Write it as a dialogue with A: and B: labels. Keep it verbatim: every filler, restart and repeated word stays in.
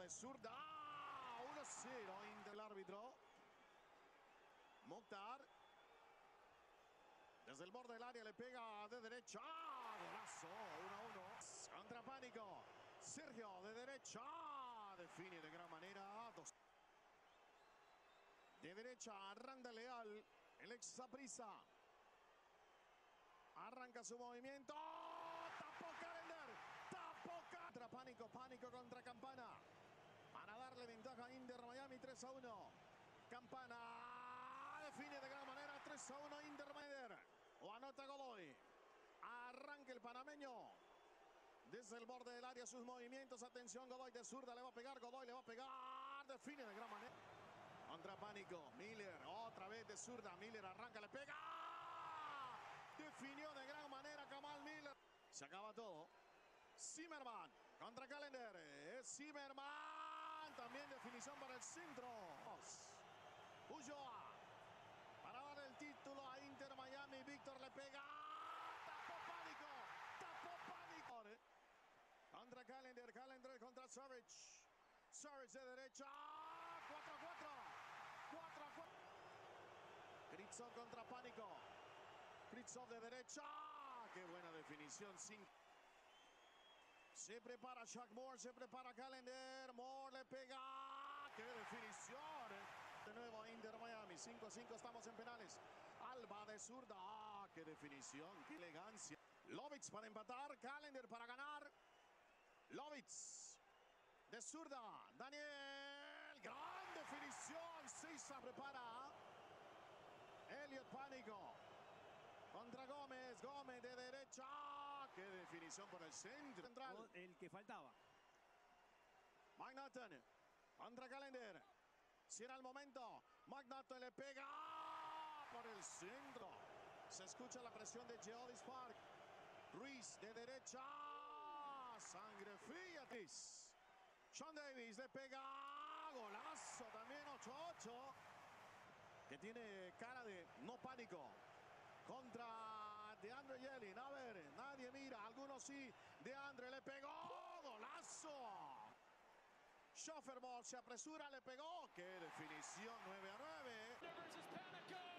A: de zurda. ¡Ah! uno cero Inter el árbitro. Mokhtar. Desde el borde del área le pega de derecha. ¡Ah! Golazo. uno a uno. Contra Pánico. Sergio de derecha. Define de gran manera. Dos. De derecha, Randa Leal. El ex Saprissa. Arranca su movimiento. Tapó Calender. Tapó contra Pánico. Pánico contra Campana. Para darle ventaja a Inter Miami tres a uno. Campana define de gran manera tres a uno Inter Miami. O anota Godoy. Arranca el panameño. Desde el borde del área sus movimientos. Atención, Godoy de zurda. Le va a pegar. Godoy le va a pegar. Define de gran manera. Contra Pánico. Miller. Otra vez de zurda. Miller arranca. Le pega. Definió de gran manera Kamal Miller. Se acaba todo. Zimmerman contra Calender. Es Zimmerman. También definición para el centro. Ulloa. Para dar el título a Inter Miami. Víctor le pega. Tapó Pánico. Tapó Pánico. Contra Calender. Calender contra Savic. Savic de derecha. cuatro a cuatro. cuatro a cuatro. Kritzov contra Pánico. Kritzov de derecha. Qué buena definición. Sin... Se prepara Shaq Moore. Se prepara Calender. Moore le pega. Qué definición. De nuevo Inter Miami. cinco a cinco. Estamos en penales. Alba de zurda. Ah, qué definición. Qué elegancia. Lovitz para empatar. Calender para ganar. Lovitz. De zurda. Daniel. Gran definición. Sisa prepara. Elliot Pánico. Contra Gómez. Gómez de derecha. Qué definición por el centro central.
B: El que faltaba.
A: McNaughton. Contra Calender. Si era el momento. McNaughton le pega por el centro. Se escucha la presión de Geodis Park. Ruiz de derecha. Sangre fría. Sean Davis le pega. Golazo también. ocho a ocho. Que tiene cara de no pánico. Contra DeAndre Yelin. A ver, nadie mira. Algunos sí. DeAndre le pegó. Golazo. Schofferball se apresura. Le pegó. Qué definición. nueve a nueve.